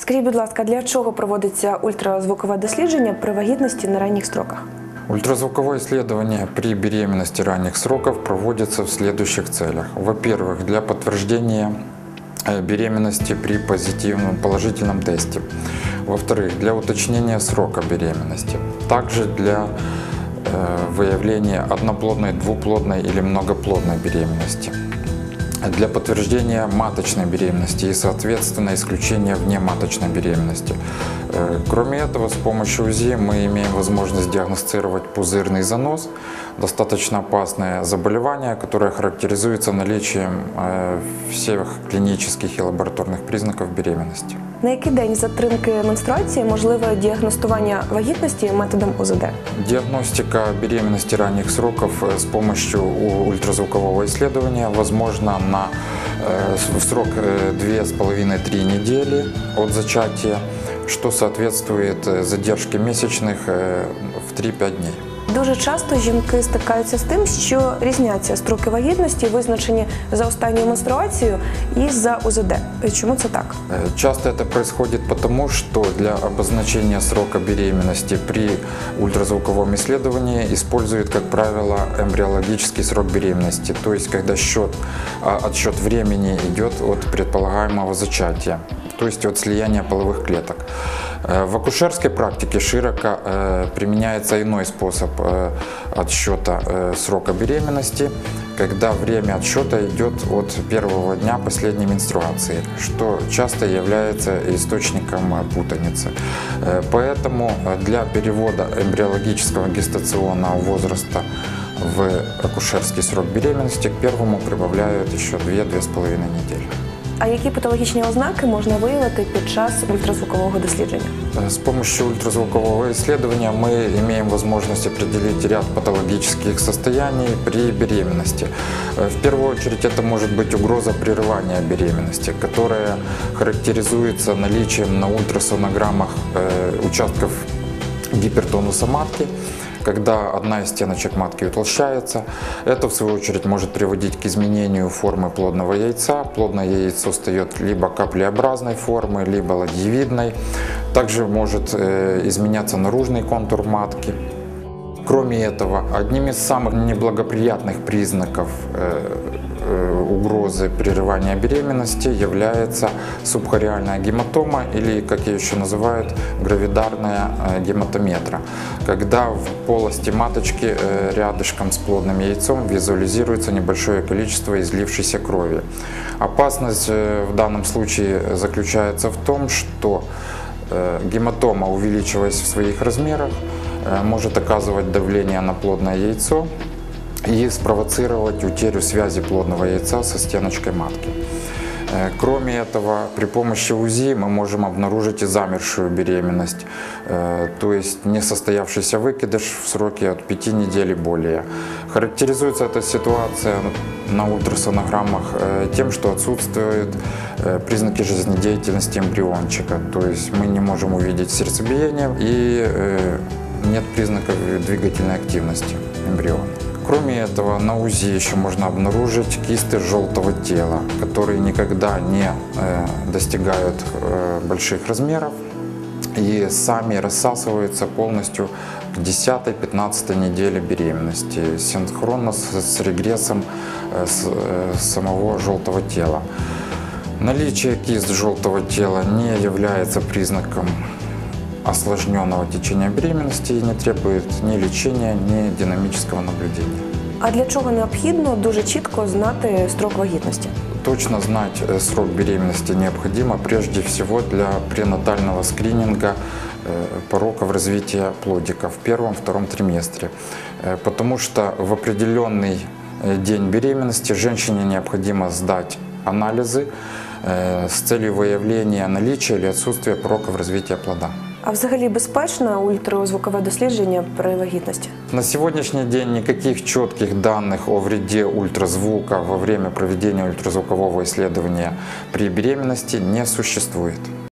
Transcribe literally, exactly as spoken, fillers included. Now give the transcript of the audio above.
Скажіть, будь ласка, для чого проводиться ультразвукове дослідження при вагітності на ранніх строках? Ультразвуковое исследование при беременности ранних сроков проводится в следующих целях. Во-первых, для подтверждения беременности при позитивном положительном тесте. Во-вторых, для уточнения срока беременности. Также для э, выявления одноплодной, двуплодной или многоплодной беременности. Для подтверждения маточной беременности и, соответственно, исключения внематочной беременности. Кроме этого, с помощью УЗИ мы имеем возможность диагностировать пузырный занос, достаточно опасное заболевание, которое характеризуется наличием всех клинических и лабораторных признаков беременности. На який день затримки менструації можливе діагностування вагітності методом У З Д? Диагностика беременности ранних сроков с помощью ультразвукового исследования возможна на в срок две с половиной-три недели от зачатия, что соответствует задержке месячных в три-пять дней. Дуже часто жінки стикаються з тим, що різняться строки вагітності, визначені за останньою менструацією і за У З Д. Чому це так? Часто это происходит потому, что для обозначения срока беременности при ультразвуковом исследовании используют, как правило, эмбриологический срок беременности, то есть когда счет, отсчет времени идет от предполагаемого зачатия, то есть от слияния половых клеток. В акушерской практике широко применяется иной способ отсчета срока беременности, когда время отсчета идет от первого дня последней менструации, что часто является источником путаницы. Поэтому для перевода эмбриологического гестационного возраста в акушерский срок беременности к первому прибавляют еще две-две с половиной недели. А які патологічні ознаки можна виявити під час ультразвукового дослідження? С помощью ультразвукового исследования мы имеем возможность определить ряд патологических состояний при беременности. В первую очередь это может быть угроза прерывания беременности, которая характеризуется наличием на ультрасонограммах участков гипертонуса матки, когда одна из стеночек матки утолщается. Это, в свою очередь, может приводить к изменению формы плодного яйца. Плодное яйцо встает либо каплеобразной формы, либо ладьевидной. Также может э, изменяться наружный контур матки. Кроме этого, одним из самых неблагоприятных признаков э, угрозы прерывания беременности является субхориальная гематома, или, как ее еще называют, гравидарная гематометра, когда в полости маточки рядышком с плодным яйцом визуализируется небольшое количество излившейся крови. Опасность в данном случае заключается в том, что гематома, увеличиваясь в своих размерах, может оказывать давление на плодное яйцо и спровоцировать утерю связи плодного яйца со стеночкой матки. Кроме этого, при помощи УЗИ мы можем обнаружить и замершую беременность, то есть несостоявшийся выкидыш в сроке от пяти недель и более. Характеризуется эта ситуация на ультрасонограммах тем, что отсутствуют признаки жизнедеятельности эмбриончика, то есть мы не можем увидеть сердцебиение и нет признаков двигательной активности эмбриона. Кроме этого, на УЗИ еще можно обнаружить кисты желтого тела, которые никогда не э, достигают э, больших размеров и сами рассасываются полностью к десятой-пятнадцатой неделе беременности, синхронно с, с регрессом э, с, э, самого желтого тела. Наличие кист желтого тела не является признаком осложненного течения беременности и не требует ни лечения, ни динамического наблюдения. А для чого необхідно дуже чітко знати строк вагітності? Точно знать срок беременности необходимо прежде всего для пренатального скрининга пороков развития плодика в первом-втором триместре, потому что в определенный день беременности женщине необходимо сдать анализы с целью выявления наличия или отсутствия пороков развития плода. А взагалі безпечно ультразвукове дослідження при вагітності? На сегодняшний день никаких четких данных о вреде ультразвука во время проведения ультразвукового исследования при беременности не существует.